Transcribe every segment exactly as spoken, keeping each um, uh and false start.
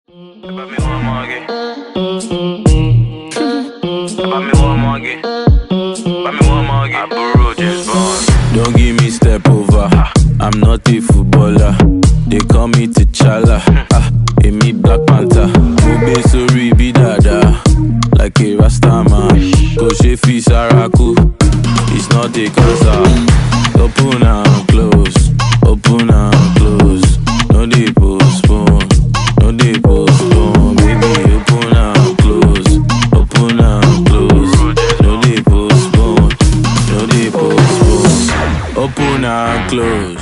Don't give me step over. I'm not a footballer. They call me T'Challa. Ah, me Black Panther. Ube sorry be dada. Like a Rasta man. Go shefi saraku. It's not a cancer. Open and close. Open and close. No dey postpone. No dey postpone. Baby, open and close. Open and close. No dey postpone. No dey postpone. Open and close.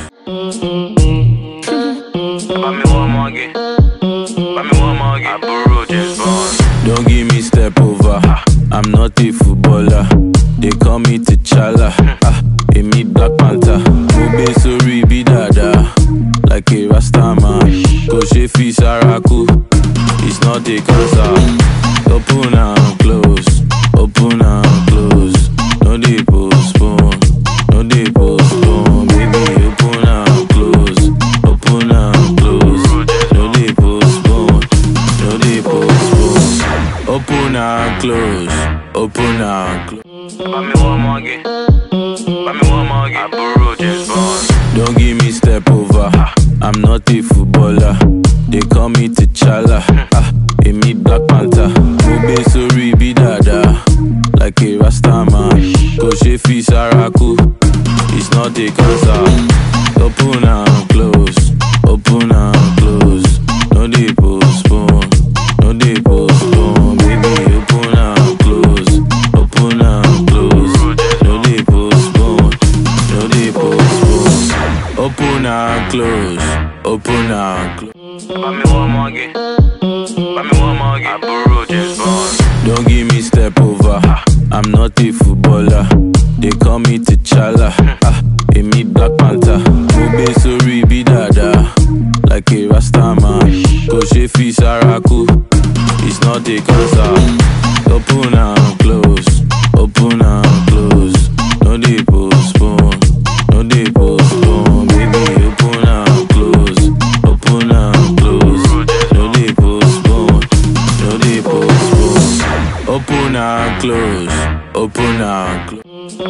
Don't give me step over. I'm not a footballer. They call me T'Challa. Ah, me Black Panther. Ube sorry be dada. Like a Rasta man. Go shefi saraku. It's not a cancer. Open and close. Open and close. No dey postpone. No dey postpone. Baby, open and close. Open and close. No dey postpone. No dey postpone. Open and close. Open and close. Don't give me step over. I'm not a footballer. They call me T'Challa. Ah, me Black Panther. Ube sorry be dada. Like a Rasta man. Go shefi saraku. It's not a cancer. Open and close. Open and close. No dey postpone. No dey postpone. Baby, open and close. Open and close. No dey postpone. No dey postpone. Open and close. Open and close. Don't give me step over. I'm not a footballer. They call me T'Challa. Ah, me Black Panther. Ube sorry be dada. Like a Rasta man. Go shefi saraku. It's not a cancer. Open and close. Open and close. No dey postpone. No dey postpone. Baby, open and close. Open and close. No dey postpone. No dey postpone. Open and close. Open and close.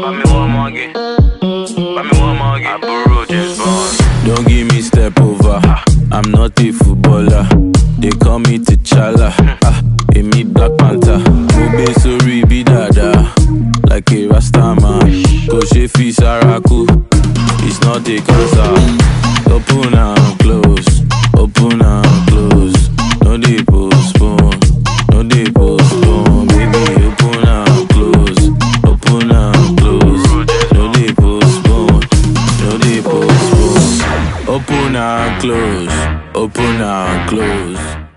Don't give me step over. I'm not a footballer. They call me T'Challa. Ah, me Black Panther. Ube sorry be dada. Like a Rasta man. Go shefi saraku. It's not a cancer. Open and close. Open and close. No dey postpone. No dey postpone. Baby, open and close. Open and close. No dey postpone. No dey postpone. Open and close. Open and close.